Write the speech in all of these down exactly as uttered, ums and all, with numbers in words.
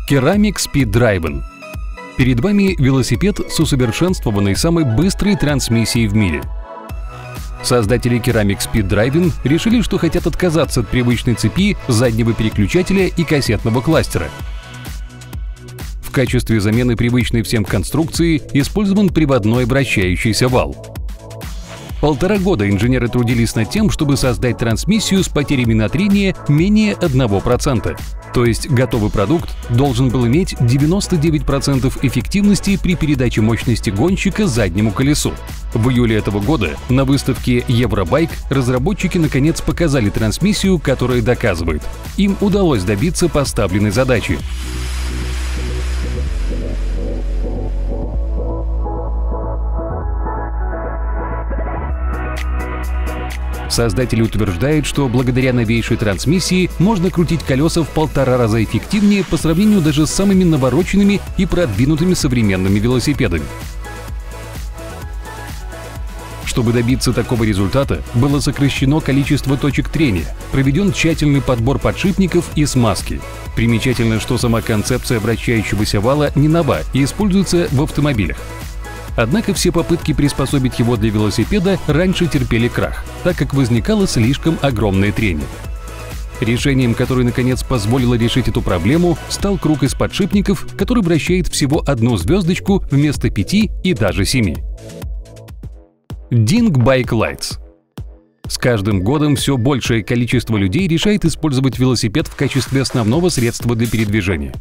Ceramic Speed Driven. Перед вами велосипед с усовершенствованной самой быстрой трансмиссией в мире. Создатели Ceramic Speed Driven решили, что хотят отказаться от привычной цепи, заднего переключателя и кассетного кластера. В качестве замены привычной всем конструкции использован приводной вращающийся вал. Полтора года инженеры трудились над тем, чтобы создать трансмиссию с потерями на трение менее одного процента. То есть готовый продукт должен был иметь девяносто девять процентов эффективности при передаче мощности гонщика заднему колесу. В июле этого года на выставке Евробайк разработчики наконец показали трансмиссию, которая доказывает: им удалось добиться поставленной задачи. Создатели утверждают, что благодаря новейшей трансмиссии можно крутить колеса в полтора раза эффективнее по сравнению даже с самыми навороченными и продвинутыми современными велосипедами. Чтобы добиться такого результата, было сокращено количество точек трения, проведен тщательный подбор подшипников и смазки. Примечательно, что сама концепция вращающегося вала не нова и используется в автомобилях. Однако все попытки приспособить его для велосипеда раньше терпели крах, так как возникало слишком огромное трение. Решением, которое наконец позволило решить эту проблему, стал круг из подшипников, который вращает всего одну звездочку вместо пяти и даже семи. Ding Bike Lights. С каждым годом все большее количество людей решает использовать велосипед в качестве основного средства для передвижения.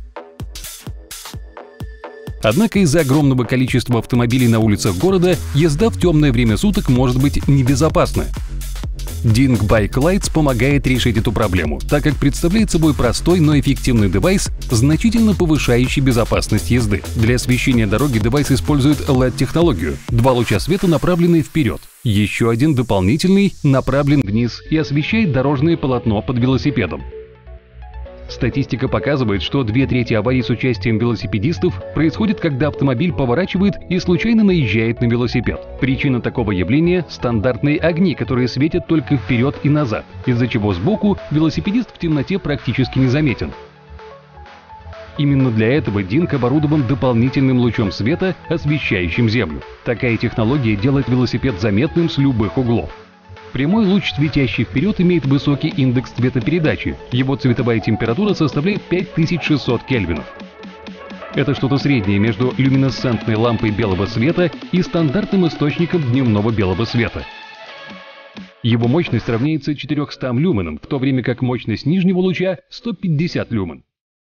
Однако из-за огромного количества автомобилей на улицах города езда в темное время суток может быть небезопасна. Ding Bike Lights помогает решить эту проблему, так как представляет собой простой, но эффективный девайс, значительно повышающий безопасность езды. Для освещения дороги девайс использует эл и ди-технологию. Два луча света направлены вперед, еще один дополнительный направлен вниз и освещает дорожное полотно под велосипедом. Статистика показывает, что две трети аварий с участием велосипедистов происходит, когда автомобиль поворачивает и случайно наезжает на велосипед. Причина такого явления – стандартные огни, которые светят только вперед и назад, из-за чего сбоку велосипедист в темноте практически не заметен. Именно для этого Ding оборудован дополнительным лучом света, освещающим землю. Такая технология делает велосипед заметным с любых углов. Прямой луч, светящий вперед, имеет высокий индекс цветопередачи. Его цветовая температура составляет пять тысяч шестьсот кельвинов. Это что-то среднее между люминесцентной лампой белого света и стандартным источником дневного белого света. Его мощность равняется четырёмстам люменам, в то время как мощность нижнего луча – сто пятьдесят люмен.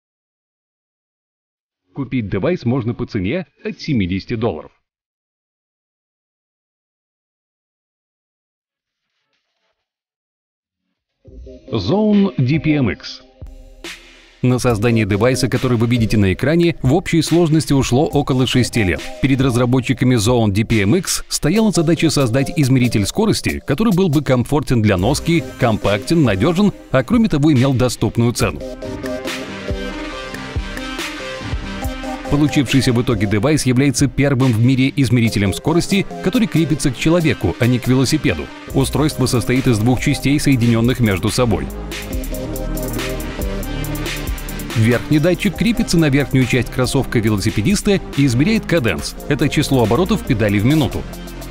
Купить девайс можно по цене от семидесяти долларов. Zone ди пи эм икс. На создание девайса, который вы видите на экране, в общей сложности ушло около шести лет. Перед разработчиками Zone ди пи эм икс стояла задача создать измеритель скорости, который был бы комфортен для носки, компактен, надежен, а кроме того имел доступную цену. Получившийся в итоге девайс является первым в мире измерителем скорости, который крепится к человеку, а не к велосипеду. Устройство состоит из двух частей, соединенных между собой. Верхний датчик крепится на верхнюю часть кроссовка велосипедиста и измеряет каденс – это число оборотов педали в минуту.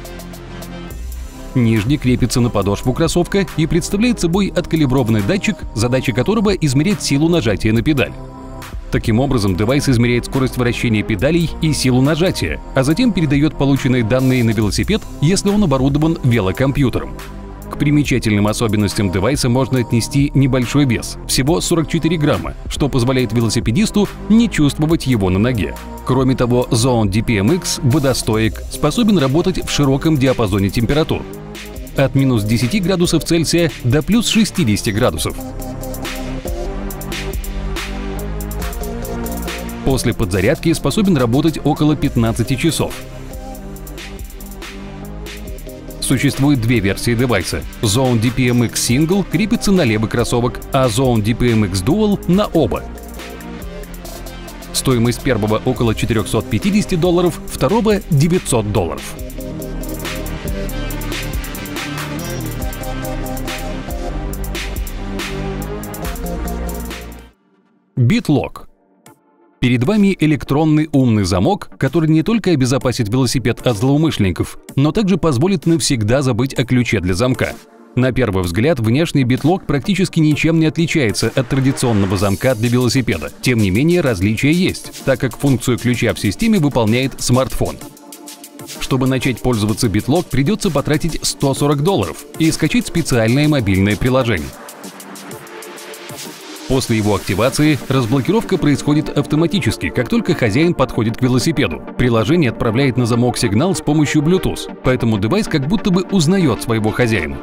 Нижний крепится на подошву кроссовка и представляет собой откалиброванный датчик, задача которого – измерять силу нажатия на педаль. Таким образом, девайс измеряет скорость вращения педалей и силу нажатия, а затем передает полученные данные на велосипед, если он оборудован велокомпьютером. К примечательным особенностям девайса можно отнести небольшой вес – всего сорок четыре грамма, что позволяет велосипедисту не чувствовать его на ноге. Кроме того, Zone ди пи эм икс водостоек, способен работать в широком диапазоне температур – от минус десяти градусов Цельсия до плюс шестидесяти градусов. После подзарядки способен работать около пятнадцати часов. Существует две версии девайса. Zone ди пи эм икс Single крепится на левый кроссовок, а Zone ди пи эм икс Dual – на оба. Стоимость первого около четырёхсот пятидесяти долларов, второго – девятьсот долларов. BitLock. Перед вами электронный умный замок, который не только обезопасит велосипед от злоумышленников, но также позволит навсегда забыть о ключе для замка. На первый взгляд, внешний битлок практически ничем не отличается от традиционного замка для велосипеда. Тем не менее, различия есть, так как функцию ключа в системе выполняет смартфон. Чтобы начать пользоваться битлок, придется потратить сто сорок долларов и скачать специальное мобильное приложение. После его активации разблокировка происходит автоматически, как только хозяин подходит к велосипеду. Приложение отправляет на замок сигнал с помощью Bluetooth, поэтому девайс как будто бы узнает своего хозяина.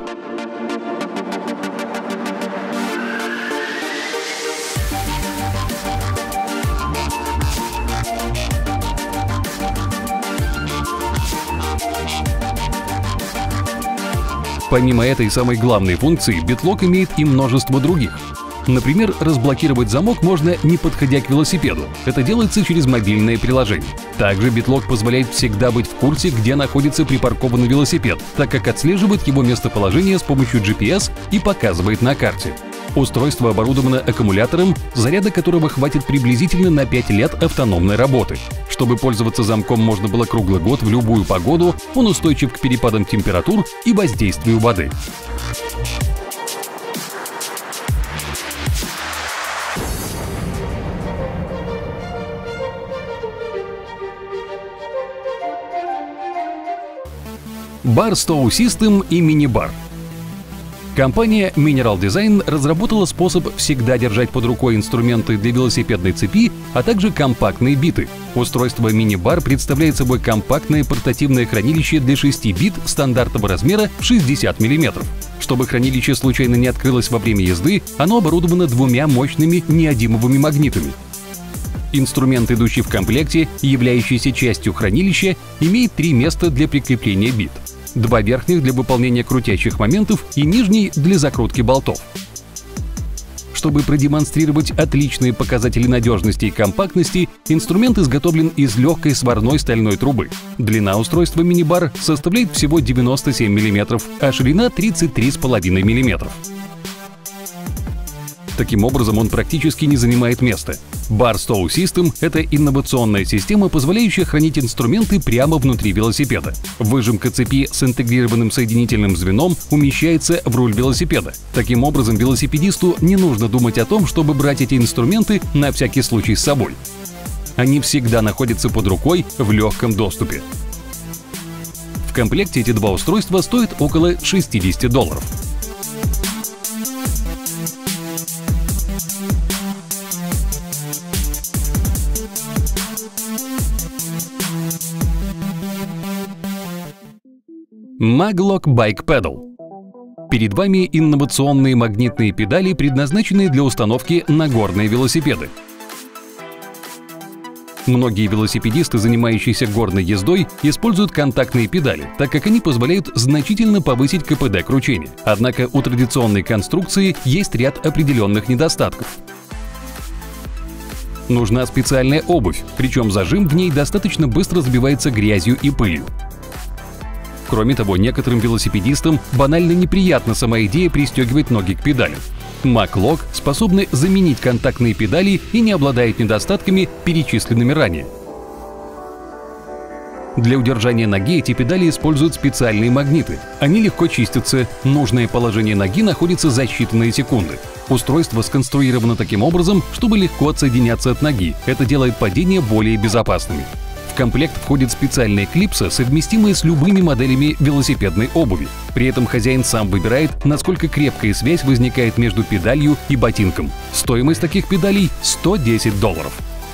Помимо этой самой главной функции, битлок имеет и множество других. Например, разблокировать замок можно, не подходя к велосипеду. Это делается через мобильное приложение. Также битлок позволяет всегда быть в курсе, где находится припаркованный велосипед, так как отслеживает его местоположение с помощью джи пи эс и показывает на карте. Устройство оборудовано аккумулятором, заряда которого хватит приблизительно на пять лет автономной работы. Чтобы пользоваться замком можно было круглый год в любую погоду, он устойчив к перепадам температур и воздействию воды. Barstow System и мини-бар. Компания Mineral Design разработала способ всегда держать под рукой инструменты для велосипедной цепи, а также компактные биты. Устройство мини-бар представляет собой компактное портативное хранилище для шести бит стандартного размера в шестьдесят миллиметров. Чтобы хранилище случайно не открылось во время езды, оно оборудовано двумя мощными неодимовыми магнитами. Инструмент, идущий в комплекте, являющийся частью хранилища, имеет три места для прикрепления бит. Два верхних для выполнения крутящих моментов и нижний для закрутки болтов. Чтобы продемонстрировать отличные показатели надежности и компактности, инструмент изготовлен из легкой сварной стальной трубы. Длина устройства мини-бар составляет всего девяносто семь миллиметров, а ширина тридцать три с половиной миллиметра. Таким образом, он практически не занимает места. Barstow System – это инновационная система, позволяющая хранить инструменты прямо внутри велосипеда. Выжимка цепи с интегрированным соединительным звеном умещается в руль велосипеда. Таким образом, велосипедисту не нужно думать о том, чтобы брать эти инструменты на всякий случай с собой. Они всегда находятся под рукой в легком доступе. В комплекте эти два устройства стоят около шестидесяти долларов. Maglock Bike Pedal. Перед вами инновационные магнитные педали, предназначенные для установки на горные велосипеды. Многие велосипедисты, занимающиеся горной ездой, используют контактные педали, так как они позволяют значительно повысить ка пэ дэ кручения. Однако у традиционной конструкции есть ряд определенных недостатков. Нужна специальная обувь, причем зажим в ней достаточно быстро забивается грязью и пылью. Кроме того, некоторым велосипедистам банально неприятна сама идея пристегивать ноги к педалям. Maglock способны заменить контактные педали и не обладает недостатками, перечисленными ранее. Для удержания ноги эти педали используют специальные магниты. Они легко чистятся, нужное положение ноги находится за считанные секунды. Устройство сконструировано таким образом, чтобы легко отсоединяться от ноги. Это делает падения более безопасными. В комплект входит специальная клипса, совместимая с любыми моделями велосипедной обуви. При этом хозяин сам выбирает, насколько крепкая связь возникает между педалью и ботинком. Стоимость таких педалей – сто десять долларов.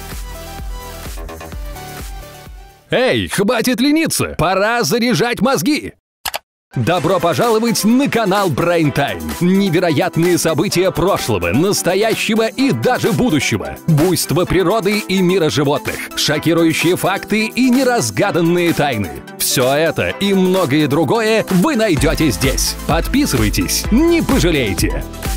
Эй, хватит лениться! Пора заряжать мозги! Добро пожаловать на канал Brain Time. Невероятные события прошлого, настоящего и даже будущего. Буйство природы и мира животных. Шокирующие факты и неразгаданные тайны. Все это и многое другое вы найдете здесь. Подписывайтесь, не пожалеете.